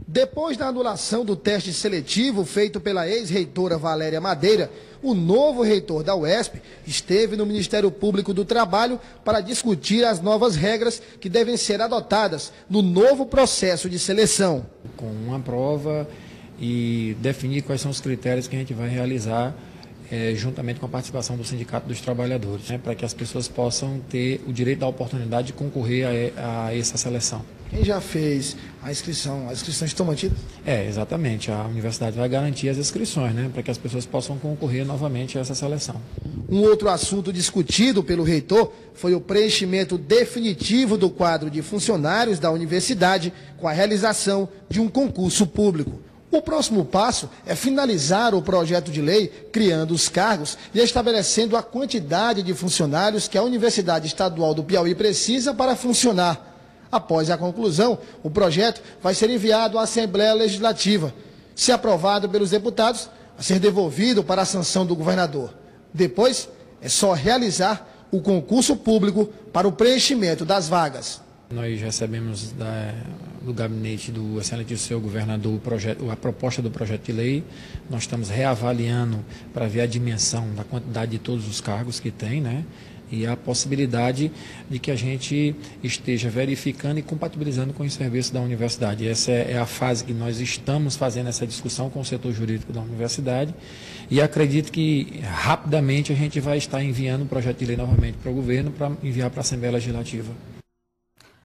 Depois da anulação do teste seletivo feito pela ex-reitora Valéria Madeira, o novo reitor da UESP esteve no Ministério Público do Trabalho para discutir as novas regras que devem ser adotadas no novo processo de seleção. Com uma prova e definir quais são os critérios que a gente vai realizar juntamente com a participação do Sindicato dos Trabalhadores, para que as pessoas possam ter o direito da oportunidade de concorrer a essa seleção. Quem já fez a inscrição, as inscrições estão mantidas? Exatamente. A universidade vai garantir as inscrições, para que as pessoas possam concorrer novamente a essa seleção. Um outro assunto discutido pelo reitor foi o preenchimento definitivo do quadro de funcionários da universidade com a realização de um concurso público. O próximo passo é finalizar o projeto de lei, criando os cargos e estabelecendo a quantidade de funcionários que a Universidade Estadual do Piauí precisa para funcionar. Após a conclusão, o projeto vai ser enviado à Assembleia Legislativa. Se aprovado pelos deputados, vai ser devolvido para a sanção do governador. Depois, é só realizar o concurso público para o preenchimento das vagas. Nós recebemos do gabinete do excelentíssimo senhor governador a proposta do projeto de lei. Nós estamos reavaliando para ver a dimensão da quantidade de todos os cargos que tem, e a possibilidade de que a gente esteja verificando e compatibilizando com os serviços da universidade. Essa é a fase que nós estamos fazendo essa discussão com o setor jurídico da universidade e acredito que rapidamente a gente vai estar enviando o projeto de lei novamente para o governo para enviar para a Assembleia Legislativa.